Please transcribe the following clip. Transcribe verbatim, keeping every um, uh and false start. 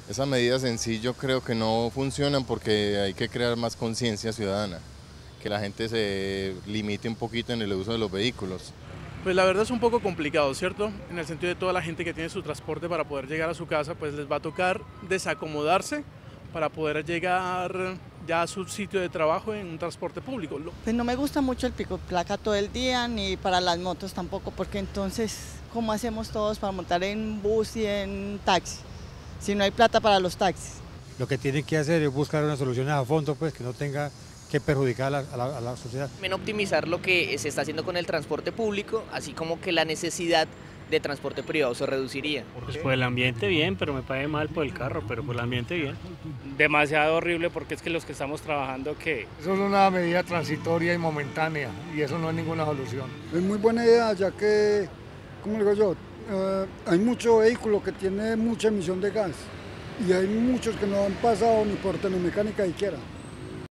Esas medidas en sí yo creo que no funcionan porque hay que crear más conciencia ciudadana, que la gente se limite un poquito en el uso de los vehículos. Pues la verdad es un poco complicado, ¿cierto? En el sentido de toda la gente que tiene su transporte para poder llegar a su casa, pues les va a tocar desacomodarse para poder llegar ya a su sitio de trabajo en un transporte público. Pues no me gusta mucho el pico y placa todo el día, ni para las motos tampoco, porque entonces, ¿cómo hacemos todos para montar en bus y en taxi? Si no hay plata para los taxis. Lo que tienen que hacer es buscar unas soluciones a fondo, pues que no tenga que perjudicar a la, a la, a la sociedad. También optimizar lo que se está haciendo con el transporte público, así como que la necesidad de transporte privado se reduciría. Pues por el ambiente bien, pero me parece mal por el carro, pero por el ambiente bien. Demasiado horrible porque es que los que estamos trabajando, ¿qué? Eso es una medida transitoria y momentánea y eso no es ninguna solución. Es muy buena idea, ya que, ¿cómo le digo yo? Uh, hay mucho vehículo que tiene mucha emisión de gas y hay muchos que no han pasado ni por telemecánica siquiera.